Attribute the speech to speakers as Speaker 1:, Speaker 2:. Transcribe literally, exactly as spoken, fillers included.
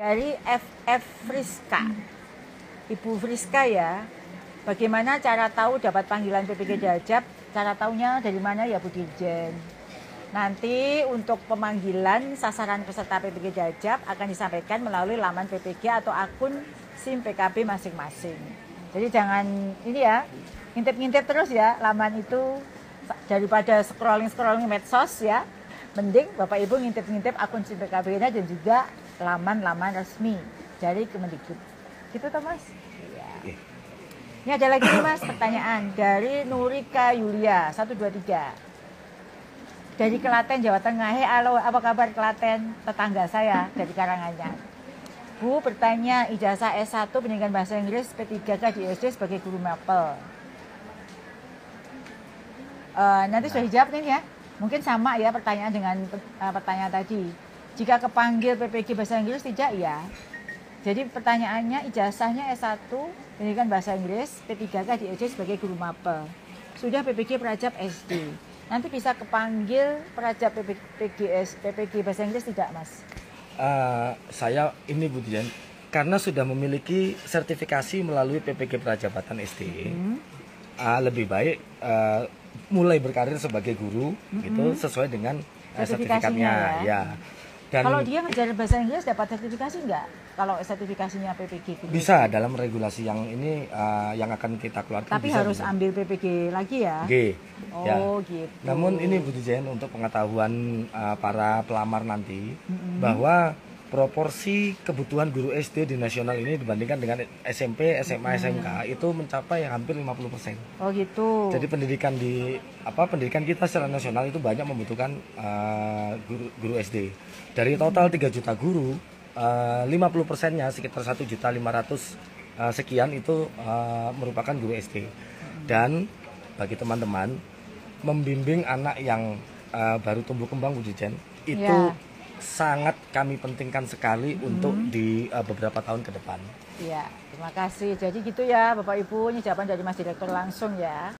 Speaker 1: Dari F F Friska, Ibu Friska ya. Bagaimana cara tahu dapat panggilan P P G Jajab? Cara taunya dari mana ya Bu Dirjen? Nanti untuk pemanggilan sasaran peserta P P G Jajab akan disampaikan melalui laman P P G atau akun SIM P K B masing-masing. Jadi jangan ini ya, ngintip-ngintip terus ya laman itu, daripada scrolling-scrolling medsos ya. Mending Bapak Ibu ngintip-ngintip akun SIM P K B-nya dan juga laman-laman resmi dari Kemendikbud. Gitu toh Mas? Iya. Ini ada lagi nih Mas pertanyaan dari Nurika Yulia satu dua tiga. Dari Klaten, Jawa Tengah. Hei, halo, apa kabar Klaten? Tetangga saya dari Karanganyar. Bu bertanya, ijazah S satu pendidikan bahasa Inggris P tiga K di I S D sebagai guru mapel. Uh, nanti sudah dijawab nih ya. Mungkin sama ya pertanyaan dengan uh, pertanyaan tadi. Jika kepanggil P P G bahasa Inggris tidak ya. Jadi pertanyaannya ijazahnya S satu pendidikan bahasa Inggris P tiga K di I S D sebagai guru mapel. Sudah P P G Prajab S D. Nanti bisa kepanggil Prajab P P G S, P P G bahasa Inggris tidak Mas?
Speaker 2: Uh, saya ini Bu Dian, karena sudah memiliki sertifikasi melalui P P G Prajabatan S D, hmm. uh, lebih baik uh, mulai berkarir sebagai guru hmm. gitu sesuai dengan uh, sertifikatnya ya. ya.
Speaker 1: Dan kalau dia ngejar bahasa Inggris dapat sertifikasi enggak? Kalau sertifikasinya P P G gitu?
Speaker 2: Bisa dalam regulasi yang ini uh, yang akan kita keluarkan.
Speaker 1: Tapi
Speaker 2: bisa
Speaker 1: harus
Speaker 2: bisa.
Speaker 1: ambil P P G lagi ya?
Speaker 2: G.
Speaker 1: Oh
Speaker 2: ya.
Speaker 1: gitu.
Speaker 2: Namun ini Bu Dijen untuk pengetahuan uh, para pelamar nanti mm-hmm. bahwa proporsi kebutuhan guru S D di nasional ini dibandingkan dengan S M P, S M A, S M K itu mencapai hampir lima puluh persen.
Speaker 1: Oh gitu.
Speaker 2: Jadi pendidikan di apa pendidikan kita secara nasional itu banyak membutuhkan uh, guru, guru S D. Dari total tiga juta guru, uh, lima puluh persennya sekitar satu juta lima ratus uh, sekian itu uh, merupakan guru S D. Dan bagi teman-teman membimbing anak yang uh, baru tumbuh kembang Bu Dijen itu yeah. sangat kami pentingkan sekali hmm. untuk di uh, beberapa tahun ke depan.
Speaker 1: Iya, terima kasih. Jadi gitu ya Bapak Ibu, ini jawaban dari Mas Direktur langsung ya.